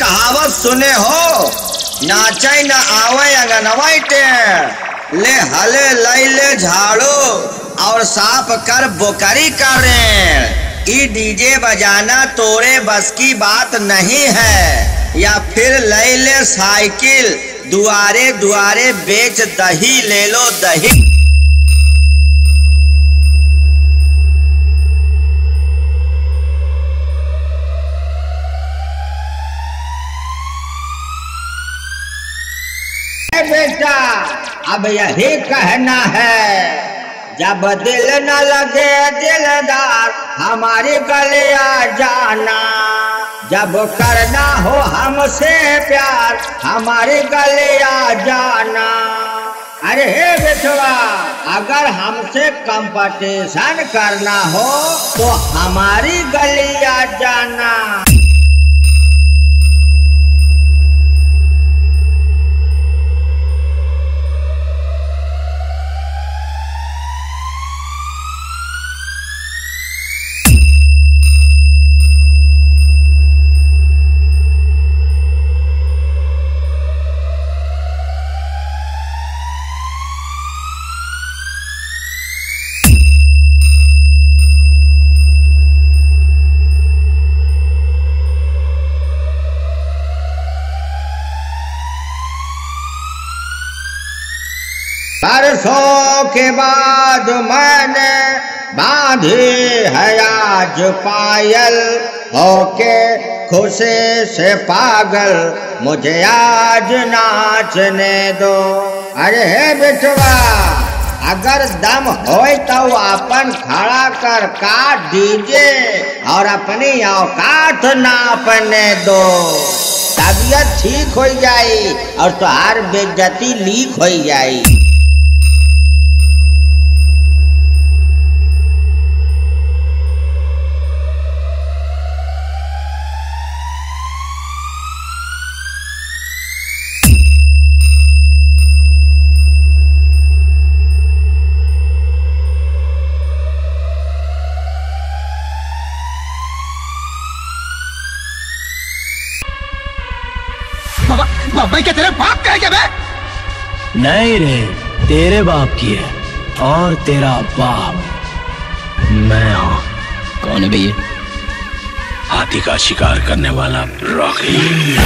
कहावत सुने हो, नाचे न आवे अगनवाई टेढ़, ले हले लैले झाड़ो और साफ कर बोकरी करे। ई डीजे बजाना तोरे बस की बात नहीं है, या फिर लैले साइकिल दुआरे दुआरे बेच दही ले लो दही। बेटा अब यही कहना है, जब दिल न लगे दिलदार हमारी गले आ जाना, जब करना हो हमसे प्यार हमारी गले आ जाना। अरे हे बेटवा, अगर हमसे कंपटीशन करना हो तो हमारी गली आ जाना। परसों के बाद मैंने बांधी है आज पायल, होके खुशी से पागल मुझे आज नाचने दो। अरे हे बेटवा, अगर दम होए तो अपन खड़ा कर का दीजिए और अपनी औकात नापने दो, तबीयत ठीक हो जाई और तुम्हार बेइज्जती लीक हो जाई। बाबा क्या तेरे बाप का है क्या बे? नहीं रे, तेरे बाप की है, और तेरा बाप मैं हूं। कौन है भैया? हाथी का शिकार करने वाला रॉकी।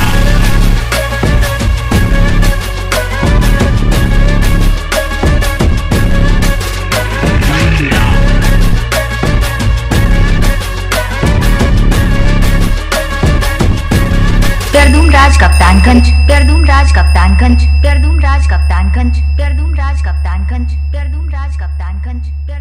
प्यारदूमराज कप्तानगंज, प्यारदूमराज कप्तानगंज, प्यारदूमराज कप्तानगंज, प्यारदूमराज कप्तानगंज, प्यारदूमराज कप्तानगंज।